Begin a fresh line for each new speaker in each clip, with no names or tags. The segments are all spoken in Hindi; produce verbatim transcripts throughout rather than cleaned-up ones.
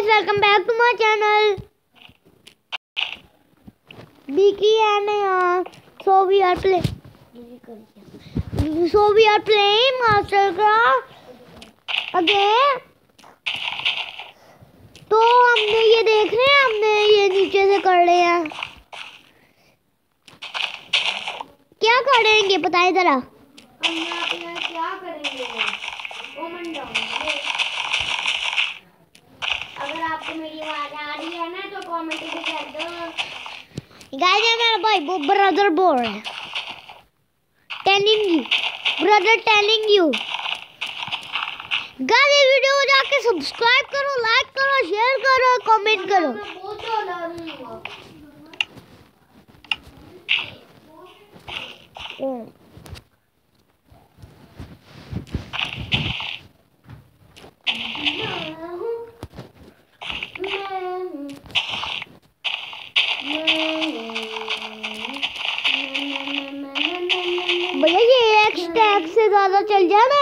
Welcome back to my channel बीकी and so we are play so we are playing Mastercraft again. तो हमने ये देख रहे हैं, हमने ये नीचे से कर रहे हैं। क्या करेंगे बताएं जरा।
हमने अपना क्या करेंगे कमेंट डाउन। अगर आपको मेरी आवाज आ रही है ना तो कमेंट भी कर दो।
गाइस ये मेरा भाई वो ब्रदर बोल रहा है, telling you brother telling you. Guys ये वीडियो को जाके सब्सक्राइब करो, लाइक करो, शेयर करो, कमेंट करो।
बहुत ज्यादा नहीं हुआ।
भैया ये एक्स टैग से ज्यादा चल जाना।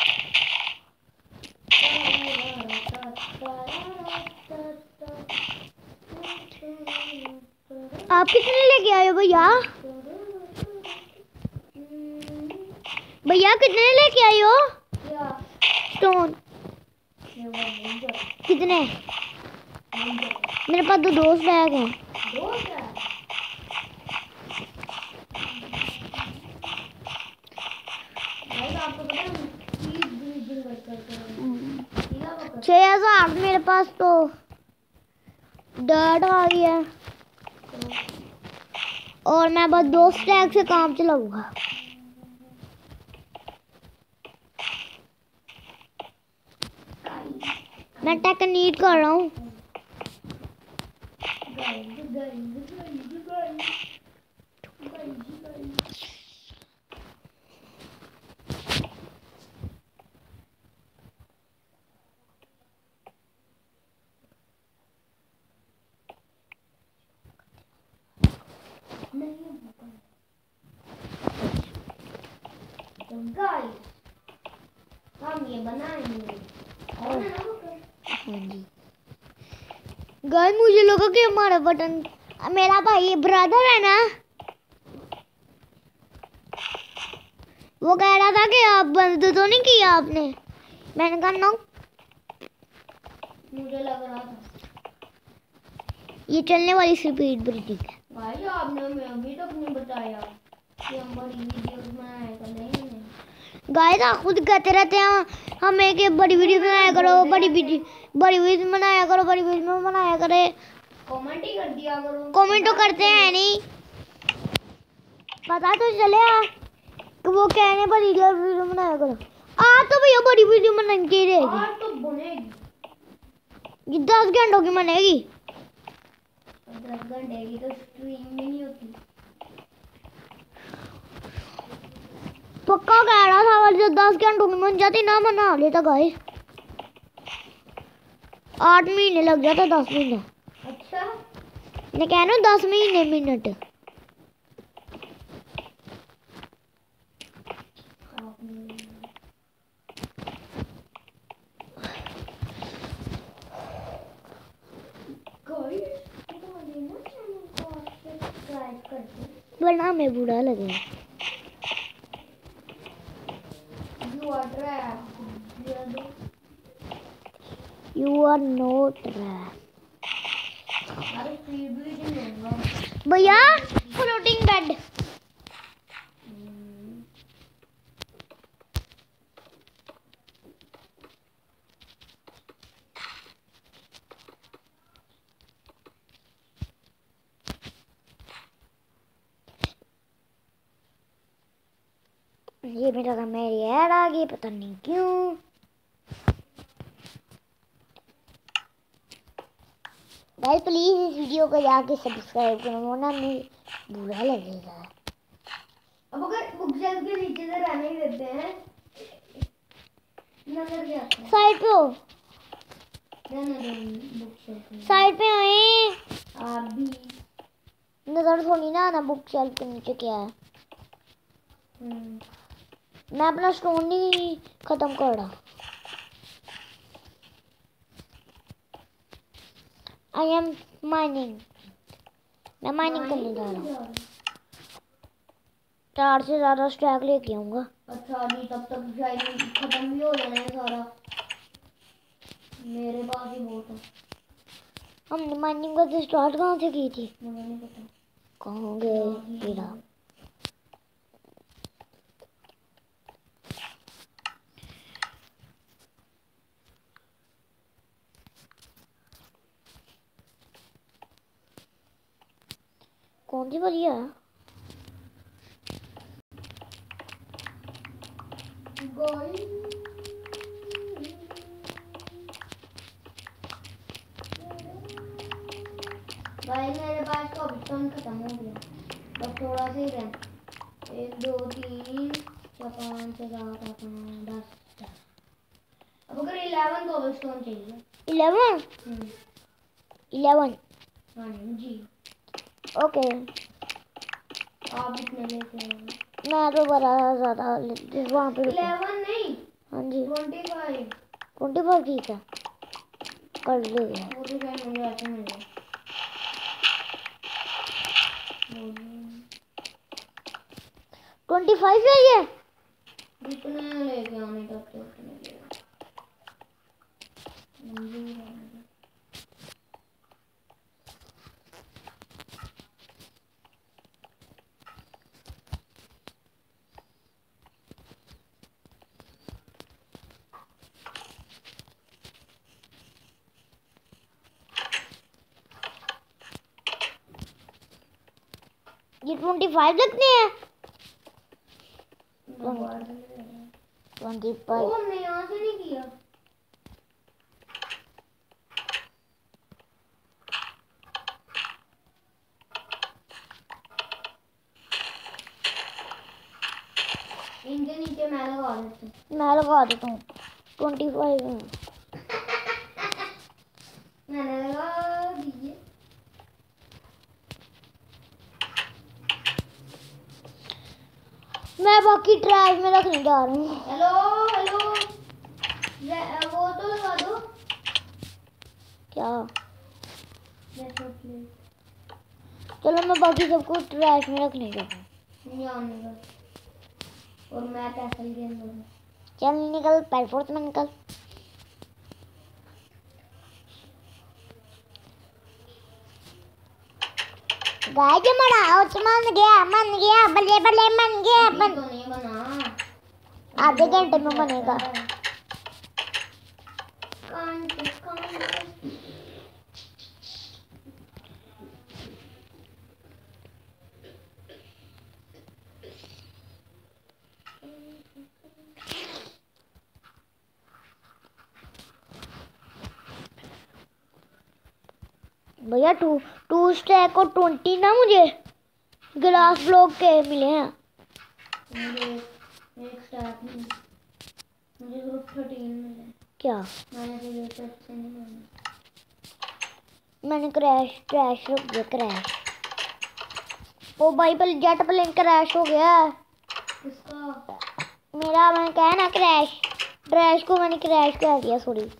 आप कितने लेके आए हो भैया? भैया कितने लेके आए हो स्टोन? कितने? मेरे पास तो दोस्त बैग हैं। छह हजार मेरे पास तो डर्ट आ गई है और मैं बस दो स्टैक से काम चलाऊंगा। मैं टेक्निक कर रहा हूँ।
गाइस हम ये बनाएंगे।
गाइस मुझे लगा कि हमारा बटन, मेरा भाई ब्रदर है ना, वो कह रहा था कि आप बंद तो नहीं किया आपने। मैंने कहा नो,
मुझे लग रहा था
ये चलने वाली स्पीड ब्रीथिंग है।
भाई आपने हमें अभी तक नहीं बताया कि हम बड़ी वीडियोस बनाया करेंगे।
गाइस आप खुद कहते रहते हैं हमें कि बड़ी वीडियो बनाया करो, बड़ी वीडियो बड़ी वीडियो बनाया करो, बड़ी वीडियो बनाया करे।
कमेंट ही कर दिया करो।
कमेंट तो करते हैं नहीं, पता तो चले कि वो कहने बड़ी वीडियो बनाया करो। आज तो भैया बड़ी वीडियो बनानी चाहिए रहेगी।
आज तो बनेगी,
ये दस घंटों की बनेगी।
दस घंटे की तो स्ट्रीम भी नहीं होती।
पक्का कह रहा था अगर जो दस घंटों की बन जाती ना बना लेता गाइस। आठ महीने लग जाता, दस महीने।
अच्छा
मैं कह रहा हूँ दस महीने मिनट। वरना मैं बुरा लगे। You are not rap. भैया फ्लोटिंग बेड। ये मेरा का मेरी ऐड आ गई, पता नहीं क्यों। गाइस प्लीज इस वीडियो को जाके सब्सक्राइब करो वरना मुझे बुरा लगेगा।
अब अगर बुक शेल्फ के नीचे से रहने ही देते हैं नजर क्या
साइड पे हो,
बुक शेल्फ
साइड पे आए।
आप भी
नजर थोड़ी ना आना बुक शेल्फ के नीचे क्या है। मैं अपना स्टोन नहीं खत्म कर रहा। I am mining. मैं माइनिंग करने जा रहा हूँ। चार से ज्यादा स्टैक लेके आऊंगा।
अच्छा जी, तब तक शायद खत्म भी हो जाना है सारा। मेरे पास ही बहुत है।
हमने माइनिंग का स्टार्ट कहाँ से की थी?
मुझे नहीं पता
कहाँ गए हीरा? कौन सी बढ़िया है?
भाई मेरे पास तो अभी तक खत्म हो गया, बस थोड़ा सा ही रहा। एक दो तीन चार पाँच छः सात आठ नौ दस। अब अगर इलेवन को स्टोन चाहिए।
इलेवन इलेवन
हाँ जी।
ओके।
आप कितने लेते हैं?
मैं तो बड़ा ज्यादा वहाँ पे।
इलेवन नहीं,
हाँ जी
ट्वेंटी फाइव।
ट्वेंटी फाइव ठीक है, कर ले।
वो तो शायद मुझे ऐसे मिल गया।
ट्वेंटी फाइव चाहिए।
जितने लेके आने तक तो उतने ले।
ये ट्वेंटी फाइव लगते हैं। ट्वेंटी फाइव
ओ हमने यहाँ से नहीं किया। इनके नीचे मैं लगा देती हूँ।
मैं लगा देता हूँ। ट्वेंटी फाइव
मैंने लगा दिए।
मैं बाकी ट्रैश में रखने जा रहा हूँ।
हेलो हेलो, वो तो लगा दो।
क्या? चलो मैं बाकी सबको ट्रैश में रखने जा रहा हूँ।
और मैं कैसल के अंदर।
चल निकल, पेलफोर्स में निकल। गाय जो मरा उस मन गया मन गया बल्ले बल्ले मन गया बन।
तो नहीं बना,
आधे घंटे में बनेगा। भैया टू टू स्टैक और ट्वेंटी ना मुझे ग्लास ब्लॉक के मिले हैं।
मुझे एक स्टैक नहीं, मुझे सिर्फ थर्टीन मिले।
क्या?
मैंने तो ये सेट से नहीं माना।
मैंने क्रैश क्रैश हो गया क्रैश। ओ भाई पर जेट प्लेन क्रैश हो गया।
किसका?
मेरा, मैंने कहा ना क्रैश। क्रैश को मैंने क्रैश कह दिया, सॉरी।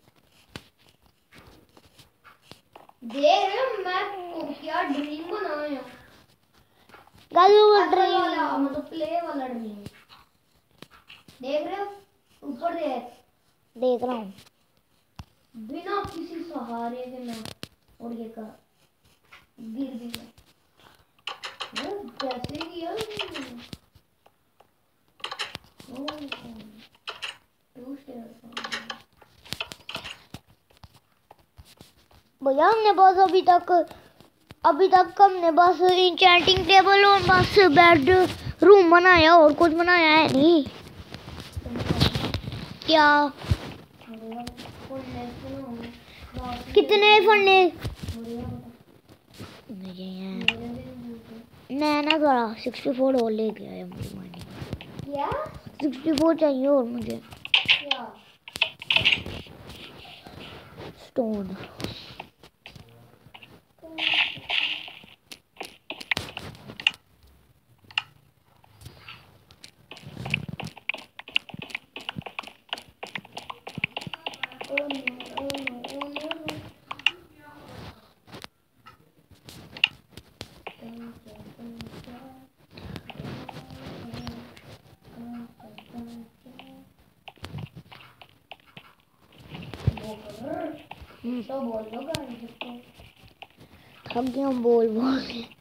देख मैं क्या ड्रीम बनाया।
गलू
ड्रीम वाला
ड्रीम
मतलब प्ले वाला ड्रीम। देख रहे हो ऊपर देख।
देख रहा हूँ।
बिना किसी सहारे के मैं और ये कर गिर भी गया। कैसे किया?
भैया हमने बस अभी तक अभी तक हमने बस इंचेंटिंग टेबल और बस बेड रूम बनाया और कुछ बनाया है नहीं। क्या? कितने फंडे? मुझे मैं ना थोड़ा सिक्सटी फोर और लेके आया मुझे मानी।
क्या?
सिक्सटी फोर चाहिए और मुझे
क्या?
स्टोन। हम्म,
तो बोल दो गाने तो।
थक गया हूँ बोल बोल के।